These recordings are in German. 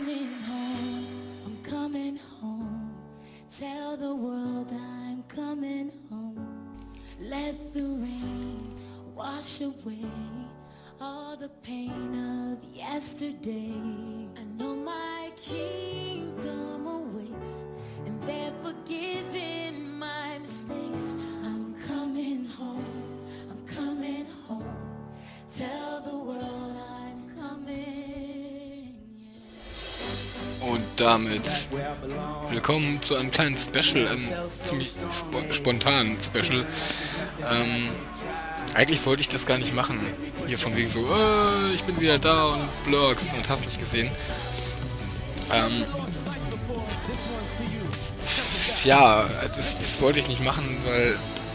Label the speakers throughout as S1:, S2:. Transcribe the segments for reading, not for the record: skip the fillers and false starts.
S1: coming home, I'm coming home. Tell the world I'm coming home. Let the rain wash away all the pain of yesterday. I know my kingdom awaits, and they're forgiving my mistakes. I'm coming home, I'm coming home. Tell the world I'm coming.
S2: Und damit willkommen zu einem kleinen Special, einem ziemlich spontanen Special. Eigentlich wollte ich das gar nicht machen. Hier von wegen so, ich bin wieder da und Blogs und hast nicht gesehen. Ja, also das wollte ich nicht machen, weil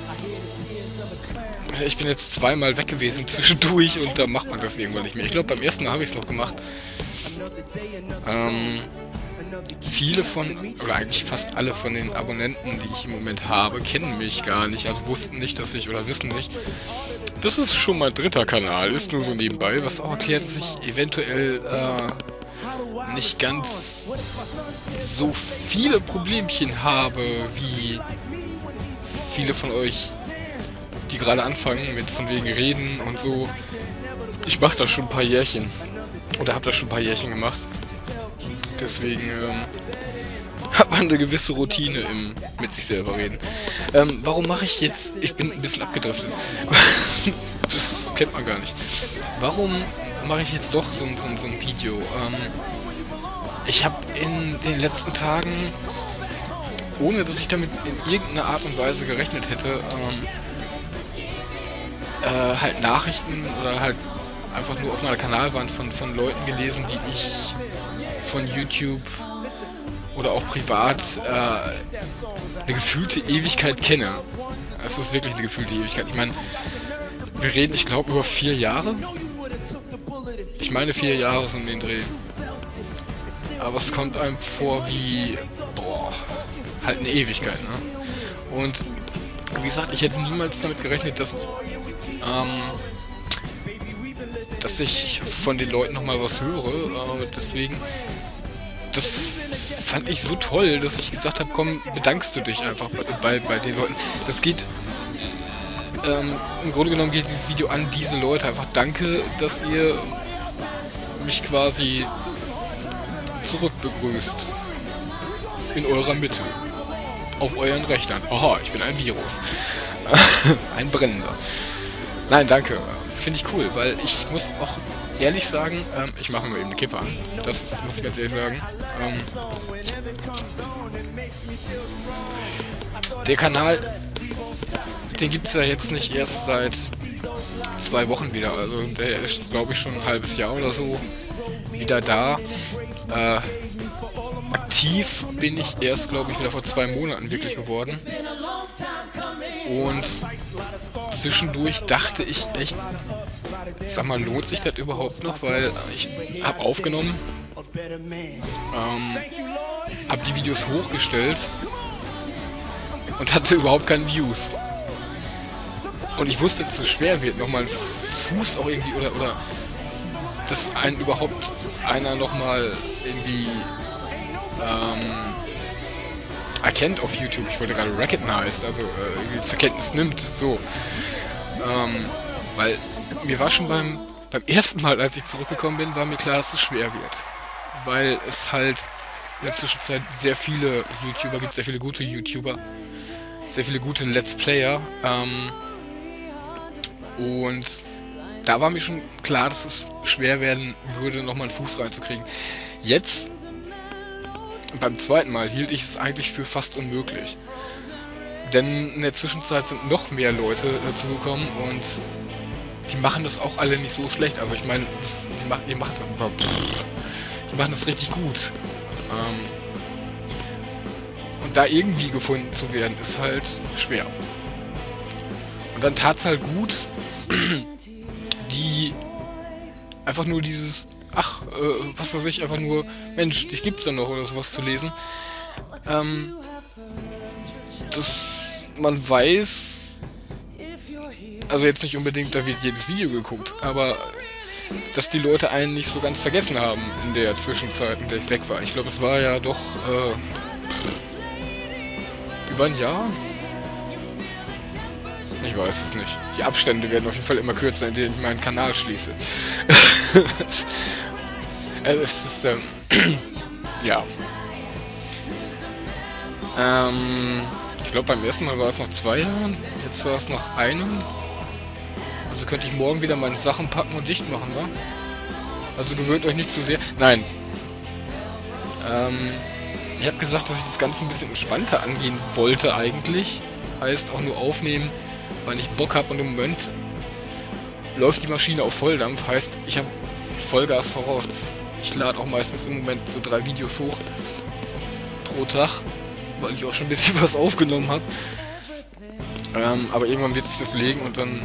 S2: ich bin jetzt zweimal weg gewesen zwischendurch und da macht man das irgendwann nicht mehr. Ich glaube, beim ersten Mal habe ich es noch gemacht. Viele von, oder eigentlich fast alle von den Abonnenten, die ich im Moment habe, kennen mich gar nicht, also wussten nicht, dass ich, oder wissen nicht. Das ist schon mein dritter Kanal, ist nur so nebenbei, was auch erklärt, dass ich eventuell nicht ganz so viele Problemchen habe, wie viele von euch, die gerade anfangen mit von wegen Reden und so. Ich mache das schon ein paar Jährchen, oder habe das schon ein paar Jährchen gemacht. Deswegen hat man eine gewisse Routine im mit sich selber reden. Warum mache ich jetzt... Ich bin ein bisschen abgedriftet. Das kennt man gar nicht. Warum mache ich jetzt doch so ein Video? Ich habe in den letzten Tagen, ohne dass ich damit in irgendeiner Art und Weise gerechnet hätte, halt Nachrichten oder halt einfach nur auf meiner Kanalwand von Leuten gelesen, die ich von YouTube oder auch privat eine gefühlte Ewigkeit kenne. Es ist wirklich eine gefühlte Ewigkeit. Ich meine, wir reden, ich glaube, über 4 Jahre. Ich meine, 4 Jahre sind in den Dreh. Aber es kommt einem vor wie, boah, halt eine Ewigkeit, ne? Und wie gesagt, ich hätte niemals damit gerechnet, dass ich von den Leuten nochmal was höre, deswegen, das fand ich so toll, dass ich gesagt habe, komm, bedankst du dich einfach bei den Leuten. Das geht, im Grunde genommen geht dieses Video an diese Leute, einfach danke, dass ihr mich quasi zurückbegrüßt in eurer Mitte, auf euren Rechnern. Aha, ich bin ein Virus. Ein brennender. Nein, danke. Finde ich cool, weil ich muss auch ehrlich sagen, ich mache mir eben eine Kippe an. Das muss ich ganz ehrlich sagen. Der Kanal, den gibt es ja jetzt nicht erst seit 2 Wochen wieder. Also der ist, glaube ich, schon ein halbes Jahr oder so wieder da. Aktiv bin ich erst, glaube ich, wieder vor 2 Monaten wirklich geworden. Und zwischendurch dachte ich echt, sag mal, lohnt sich das überhaupt noch? Weil ich habe aufgenommen, habe die Videos hochgestellt und hatte überhaupt keine Views. Und ich wusste, dass es schwer wird, nochmal einen Fuß auch irgendwie, oder dass einen überhaupt einer nochmal irgendwie erkennt auf YouTube. Ich wollte gerade recognized, also irgendwie zur Kenntnis nimmt, so. Weil mir war schon beim ersten Mal, als ich zurückgekommen bin, war mir klar, dass es schwer wird. Weil es halt in der Zwischenzeit sehr viele YouTuber gibt, sehr viele gute YouTuber, sehr viele gute Let's Player. Und da war mir schon klar, dass es schwer werden würde, nochmal einen Fuß reinzukriegen. Jetzt, beim zweiten Mal, hielt ich es eigentlich für fast unmöglich. Denn in der Zwischenzeit sind noch mehr Leute dazugekommen und die machen das auch alle nicht so schlecht. Also ich meine, die machen das richtig gut. Und da irgendwie gefunden zu werden, ist halt schwer. Und dann tat es halt gut, die einfach nur dieses, was weiß ich, einfach nur, Mensch, dich gibt's dann noch oder sowas zu lesen. Dass man weiß, also jetzt nicht unbedingt, da wird jedes Video geguckt, aber dass die Leute einen nicht so ganz vergessen haben in der Zwischenzeit, in der ich weg war. Ich glaube, es war ja doch über ein Jahr? Ich weiß es nicht. Die Abstände werden auf jeden Fall immer kürzer, in denen ich meinen Kanal schließe. Es ist, ja. Ich glaube, beim ersten Mal war es noch 2 Jahren, jetzt war es noch einem. Also könnte ich morgen wieder meine Sachen packen und dicht machen, wa? Also gewöhnt euch nicht zu sehr. Nein. Ich habe gesagt, dass ich das Ganze ein bisschen entspannter angehen wollte eigentlich. Heißt auch nur aufnehmen, weil ich Bock habe und im Moment läuft die Maschine auf Volldampf. Heißt, ich habe Vollgas voraus. Ich lade auch meistens im Moment so 3 Videos hoch pro Tag, weil ich auch schon ein bisschen was aufgenommen habe. Aber irgendwann wird sich das legen und dann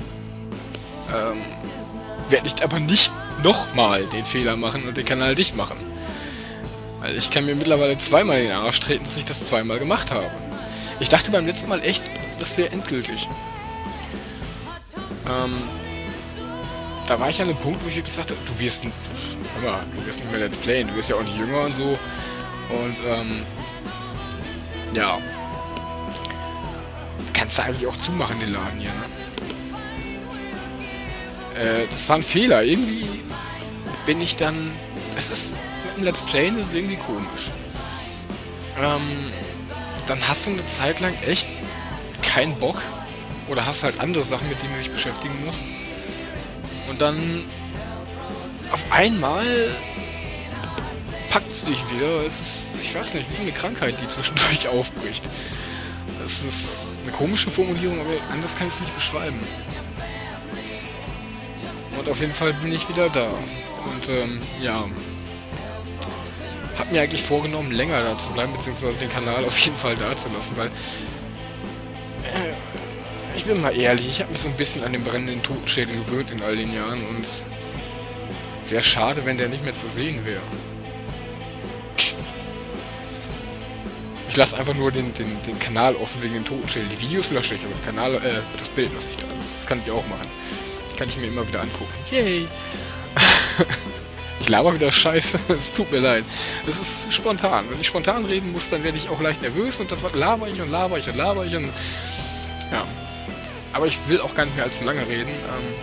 S2: werde ich aber nicht nochmal den Fehler machen und den Kanal dicht machen. Weil ich kann mir mittlerweile zweimal in den Arsch treten, dass ich das zweimal gemacht habe. Ich dachte beim letzten Mal echt, das wäre endgültig. Da war ich an einem Punkt, wo ich wirklich sagte, du wirst nicht mehr Let's Playen, du wirst ja auch nicht jünger und so. Und ja. Kannst du eigentlich auch zumachen, den Laden hier, ne? Das war ein Fehler. Irgendwie bin ich dann... Es ist... Mit dem Let's Playen ist es irgendwie komisch. Dann hast du eine Zeit lang echt keinen Bock. Oder hast halt andere Sachen, mit denen du dich beschäftigen musst. Und dann... Auf einmal... packt es dich wieder. Es ist... Ich weiß nicht, wie so eine Krankheit, die zwischendurch aufbricht. Das ist eine komische Formulierung, aber anders kann ich es nicht beschreiben. Und auf jeden Fall bin ich wieder da. Und ja, hab mir eigentlich vorgenommen, länger da zu bleiben, beziehungsweise den Kanal auf jeden Fall da zu lassen, weil ich bin mal ehrlich, ich habe mich so ein bisschen an den brennenden Totenschädel gewöhnt in all den Jahren und wäre schade, wenn der nicht mehr zu sehen wäre. Ich lasse einfach nur den Kanal offen wegen dem Totenschädel. Die Videos lösche ich, aber den Kanal, das Bild lasse ich da. Das kann ich auch machen. Kann ich mir immer wieder angucken. Yay! Ich laber wieder Scheiße. Es tut mir leid. Es ist spontan. Wenn ich spontan reden muss, dann werde ich auch leicht nervös und dann laber ich und laber ich und laber ich und... Ja. Aber ich will auch gar nicht mehr allzu lange reden.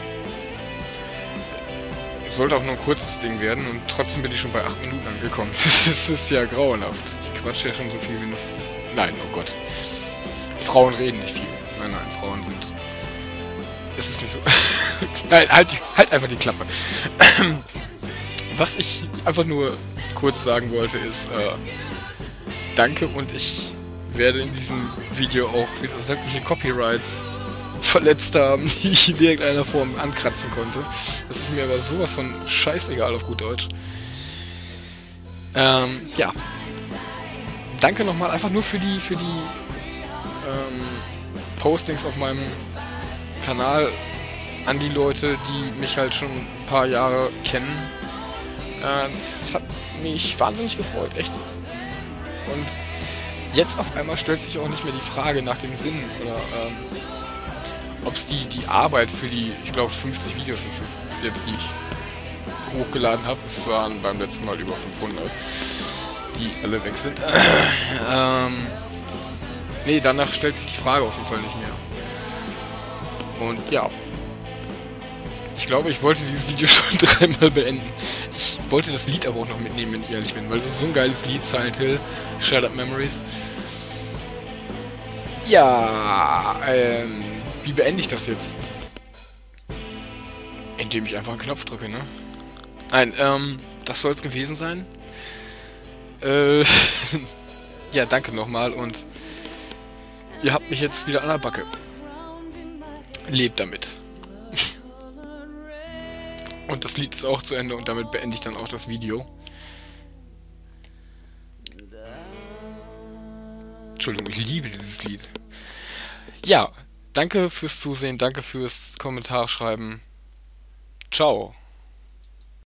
S2: Es sollte auch nur ein kurzes Ding werden und trotzdem bin ich schon bei 8 Minuten angekommen. Das ist ja grauenhaft. Ich quatsche ja schon so viel wie eine... Nein, oh Gott. Frauen reden nicht viel. Nein, Frauen sind... Es ist nicht so... Nein, halt einfach die Klappe. Was ich einfach nur kurz sagen wollte ist, danke und ich werde in diesem Video auch wieder sämtliche Copyrights verletzt haben, die ich in irgendeiner Form ankratzen konnte. Das ist mir aber sowas von scheißegal auf gut Deutsch. Ja. Danke nochmal einfach nur für die Postings auf meinem Kanal an die Leute, die mich halt schon ein paar Jahre kennen. Das hat mich wahnsinnig gefreut, echt. Und jetzt auf einmal stellt sich auch nicht mehr die Frage nach dem Sinn oder ob es die Arbeit für die, ich glaube 50 Videos sind bis jetzt, die ich hochgeladen habe. Es waren beim letzten Mal über 500, die alle weg sind. Nee, danach stellt sich die Frage auf jeden Fall nicht mehr. Und ja. Ich glaube, ich wollte dieses Video schon 3-mal beenden. Ich wollte das Lied aber auch noch mitnehmen, wenn ich ehrlich bin, weil das ist so ein geiles Lied, Silent Hill, Shattered Memories. Ja, wie beende ich das jetzt? Indem ich einfach einen Knopf drücke, ne? Nein, das soll es gewesen sein. Ja, danke nochmal und ihr habt mich jetzt wieder an der Backe. Lebt damit. Und das Lied ist auch zu Ende und damit beende ich dann auch das Video. Entschuldigung, ich liebe dieses Lied. Ja, danke fürs Zusehen, danke fürs Kommentarschreiben. Ciao.